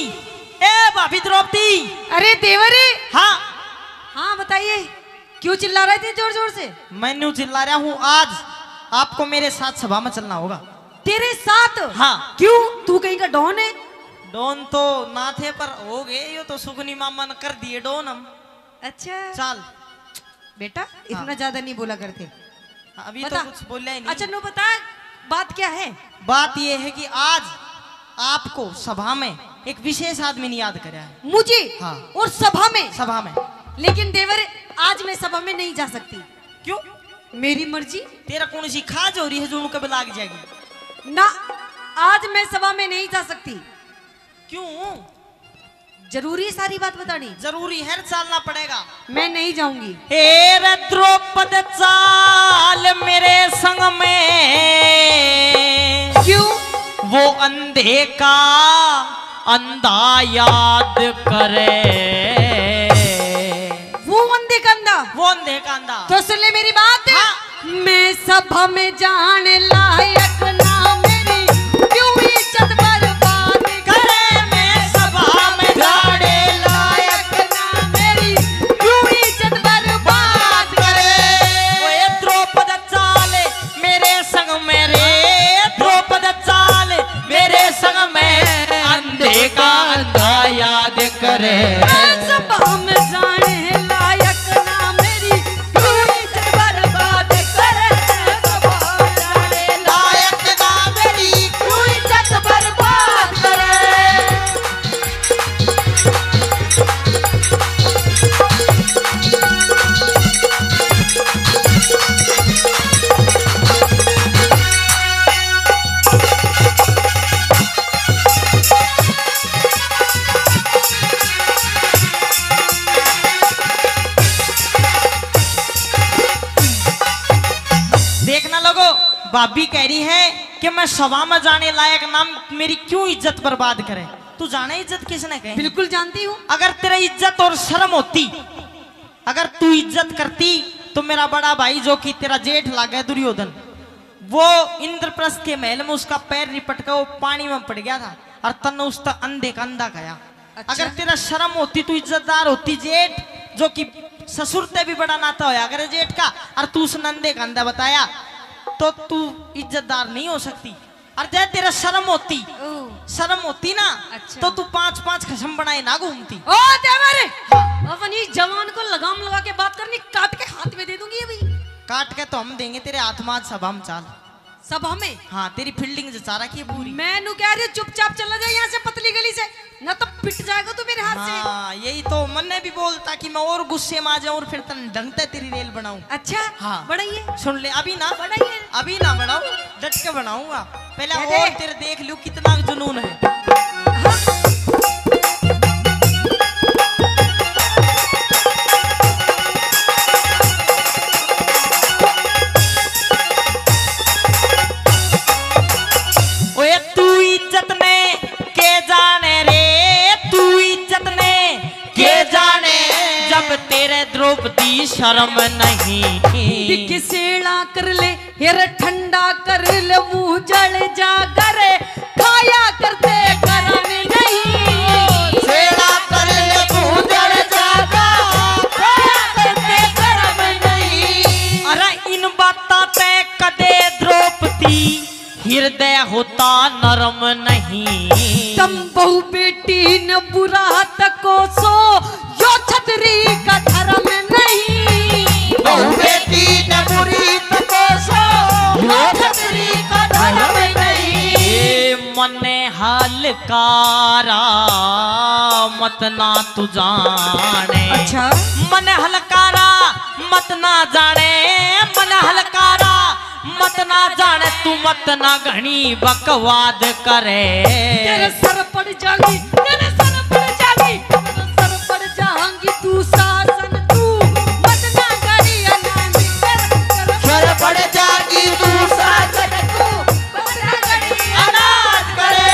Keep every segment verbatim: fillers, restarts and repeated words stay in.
ए भाभी द्रौपदी। अरे देवरे। हाँ हाँ बताइए, क्यों चिल्ला रहे थे जोर जोर से? मैं न्यू चिल्ला रहा हूँ, आज आपको मेरे साथ सभा में चलना होगा। तेरे साथ? हाँ। क्यों, तू कहीं का डॉन है? डॉन तो ना थे पर हो गए, ये तो सुगनी मामा ने कर दिए डॉन हम। अच्छा चल बेटा, इतना ज्यादा नहीं बोला करते। अभी बता। तो कुछ बोला ही नहीं। अच्छा नो बता, बात क्या है? बात ये है कि आज आपको सभा में एक विशेष आदमी ने याद कराया है। मुझे? हाँ। और सभा में? सभा में। लेकिन देवर, आज मैं सभा में नहीं जा सकती। क्यों? मेरी मर्जी। तेरा कौन सी खाज हो रही है जो कब लाग जाएगी? ना, आज मैं सभा में नहीं जा सकती। क्यों? जरूरी सारी बात बतानी? जरूरी है, चलना पड़ेगा। मैं नहीं जाऊंगी। हे द्रौपद चाल मेरे संग में। क्यों? वो अंधे का अंधा याद करे। वो अंधे का अंधा? वो अंधे का अंधा। तो सुन ले मेरी बात। हाँ। मैं सभा में जाने लायक ना मेरी, क्यों इज्जत बर्बाद करे। मैं सभा में जाने लायक ना मेरी, क्यों इज्जत बर्बाद करे। ओए द्रौपद चाल मेरे संग मेरे, द्रौपद चाल मेरे संग में, अंधे का अंधा याद करे। मैं सभा में जाने लायक ना मेरी, क्यों इज्जत बर्बाद करे। सभा में जाने लायक ना मेरी, क्यों इज्जत बर्बाद करे। देखना लोगो, भाभी कह रही है कि मैं सभा में जाने लायक नाम मेरी क्यों इज्जत बर्बाद करे। तू जाने इज्जत किसने कहे? बिल्कुल जानती हूँ। अगर तेरा इज्जत और शर्म होती, अगर तू इज्जत करती, तो मेरा बड़ा भाई जो कि तेरा जेठ लागे दुर्योधन, वो इंद्रप्रस्थ के महल में उसका पैर रिपट कर वो पानी में पड़ गया था और तन उसका अंधे का अंधा गया। अच्छा? अगर तेरा शर्म होती, तू इज्जतदार होती, जेठ जो कि ससुर ते भी बड़ा नाता होया अगर जेठ का, और तू उस नंदे का अंधा बताया, तो तू इज्जतदार नहीं हो सकती। और जब तेरा शर्म होती, शर्म होती ना, अच्छा। तो तू पांच पांच खसम बनाए ना घूमती। ओ देवरे, अपनी जवान को लगाम लगा के बात करनी, काट के हाथ में दे दूंगी अभी। काट के तो हम देंगे तेरे आत्मा सभा में चाल। सभा में? हाँ, तेरी फील्डिंग जचा रखी है पूरी। मैं नु कह रही हूँ चुपचाप चला जाए यहाँ से, पतली गली से, ना तो पिट जाएगा तू मेरे हाथ से। हाँ, यही तो मन ने भी बोलता कि मैं और गुस्से में आ जाऊं और फिर तन ढंगते तेरी रेल बनाऊं। अच्छा? हाँ। बढ़ाइए। सुन ले, अभी ना बढ़ाइए। अभी ना बढ़ाऊं, डट के बनाऊंगा। पहले दे दे। और तेरे देख लूं कितना जुनून है। हाँ। ओए तू इज्जत ने के जाने रे, तू इज्जत ने के जाने, जब तेरे द्रौपदी शर्म नहीं। किसेड़ा कर ले हेर ठंडा कर ले, मुंह जल जा करे, खाया करते गरम नहीं। सेड़ा कर ले मुंह जल जागा, खाया करते गरम नहीं। अरे इन बाता पे कदे द्रौपदी हृदय होता नरम नहीं। तम बहु बेटी न बुरा तको सो, यो छतरी का धर्म नहीं। बहु बेटी न बुरी तको सो, यो छतरी का धर्म नहीं। मने हलकारा मत ना तू जाने। अच्छा? मन हलकारा मत ना जाने, मन हलकारा मत ना जाने, तू मत ना घनी बकवाद करे। तेरे सर पड़ जाएगी, तेरे सर पड़ जाएगी, तेरे सर पड़ जाएगी, तू शासन तू मत ना करी अनानी। तेरे सर पड़ जाएगी, तू शासन तू मत ना करी अनाज करे।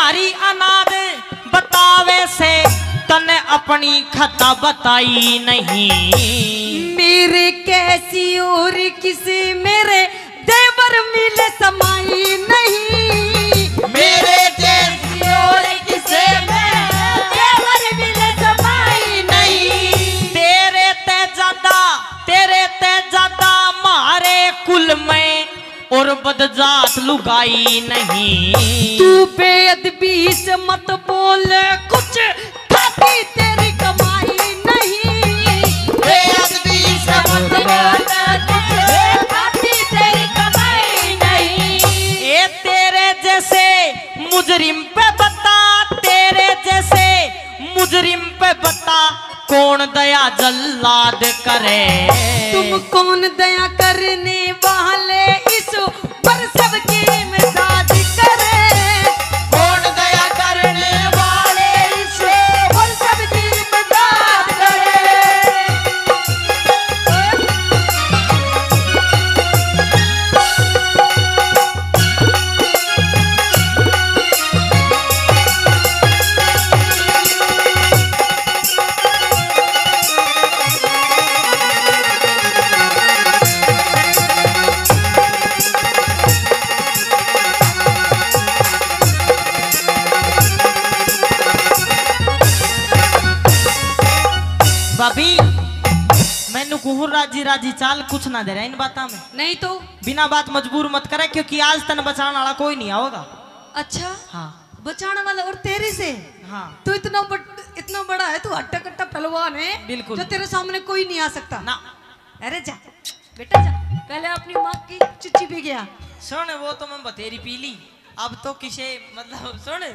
मारी अनाद बतावे से तने अपनी खता बताई नहीं। मेरे कैसी और किसी मेरे देवर मिले समाई नहीं। मेरे जैसी और किसे में देवर मिले समाई नहीं। तेरे ते ज्यादा तेरे ते ज्यादा मारे कुल में और बदजात लुगाई नहीं। तू बेअदबी से मत बोल कुछ खाती तेरी कमाई नहीं। बेअदबी से मत बोल कुछ खाती तेरी कमाई नहीं। ए तेरे जैसे मुजरिम पे बता तेरे जैसे मुजरिम पे बता कौन दया जल्लाद करे। तुम कौन दया करने वाले इस पर सबकी इमदाद करे। कौन दया करने वाले इस पर सबकी इमदाद करे। भाभी मैनू कुहर राजी राजी चाल कुछ ना दे रहा इन बातों में। नहीं तो बिना बात मजबूर मत करे क्योंकि आज तन बचाने वाला कोई नहीं आओगा। अच्छा हाँ बचाने वाला और तेरे से हाँ तू इतना बड़, इतना बड़ा है, तू हट्टा कट्टा पहलवान है बिल्कुल। जो तेरे सामने कोई नहीं आ सकता ना। अरे जा बेटा जा, पहले अपनी माँ की चिट्ठी भी गया। सुन वो तो मैं बतेरी पी ली अब तो किसे मतलब सुन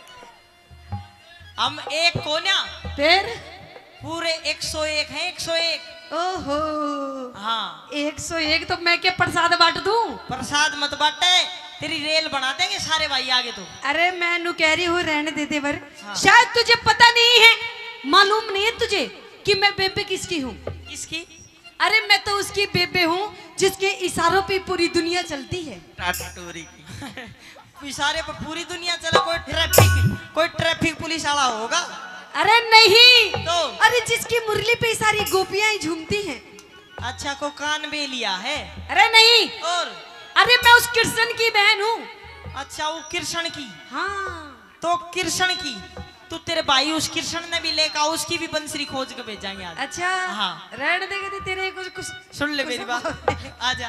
हम एक कोन्या फिर पूरे एक सौ एक है एक सौ एक। ओहो हाँ एक सौ एक तो मैं क्या प्रसाद बांट दूं। प्रसाद मत बांटे तेरी रेल बना देंगे सारे भाई आगे तो। अरे मैं नु कह रही हूँ रहने देते पर हाँ। शायद तुझे पता नहीं है, मालूम नहीं है तुझे कि मैं बेबे किसकी हूँ। किसकी? अरे मैं तो उसकी बेबे हूँ जिसके इशारों पे पूरी दुनिया चलती है। टाटोरी की इशारे पर पूरी दुनिया चला। कोई ट्रैफिक कोई ट्रैफिक पुलिस वाला होगा? अरे नहीं तो अरे जिसकी मुरली पे सारी गोपियां ही झूमती हैं। अच्छा को कान बे लिया है? अरे नहीं और अरे मैं उस कृष्ण की बहन हूँ। अच्छा वो कृष्ण की? हाँ तो कृष्ण की तो तेरे भाई उस कृष्ण ने भी लेकर उसकी भी बंसरी खोज के भेजाएंगे आज। अच्छा हाँ रहने देगा तेरे कुछ कुछ सुन ले मेरी बात आजा।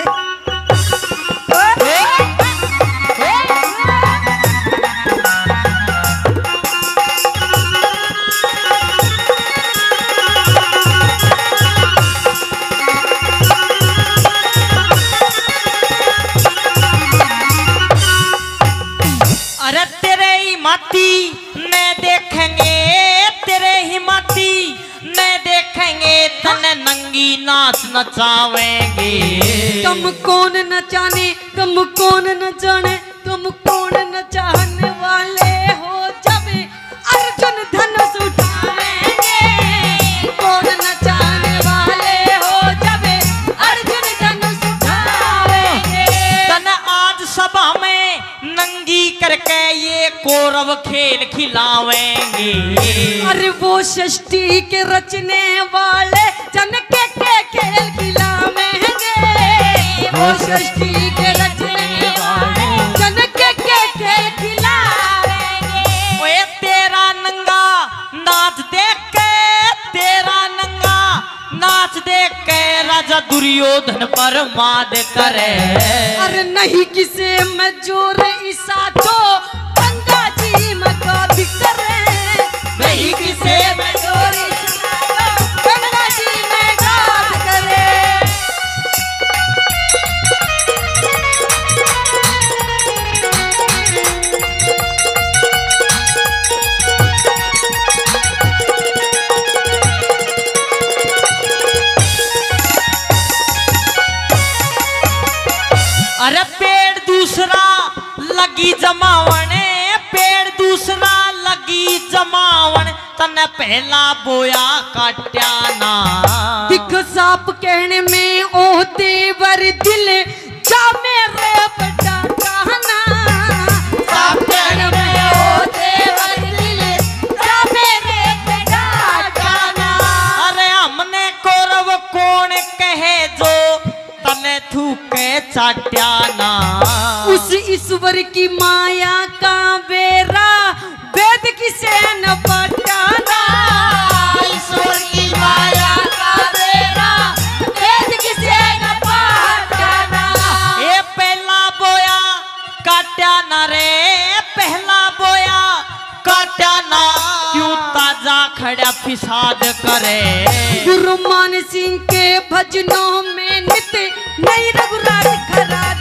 अरे तेरे ही माती ने देखेंगे तेरे ही माती ने देखेंगे तने नंगी नाच नचावेंगे। तुम कौन नचाने तुम कौन नचाने तुम कौन नचाने वाले हो जब अर्जुन धनुष उठाएंगे। कौन नचाने वाले हो जब अर्जुन धनुष उठाएंगे। तने आज सभा में नंगी करके ये कौरव खेल खिलावेंगे। अरे वो षष्ठी के रचने वाले जनके के खेल खिलावेंगे। वो षष्ठी के रचने वाले जनके के खेल खिलावेंगे। ओए तेरा नंगा नाच देख के तेरा नंगा नाच देख के राजा दुर्योधन पर माद करे। अरे नहीं किसे मैं जोर ईसा जो गंगा जी में गाद करे। नहीं किसे मैं जोर ईसा जो गंगा जी में गाद करे। अरे पेड़ दूसरा लगी जमावन पेड़ दूसरा लगी जमावन तने पहला बोया काट्या ना। दिख साप कहने में ओ देवर दिल जा मेरे बड़ा कहना। साप कहने में की माया का बेरा वेद किसे न पटाना। ईश्वर की माया का बेरा वेद किसे न पटाना। ये पहला बोया काट्या ना रे, पहला बोया काट्या ना, क्यों ताजा खड़ा फिसाद करे। गुरु मान सिंह के भजनों में नित नई रघुराज खरा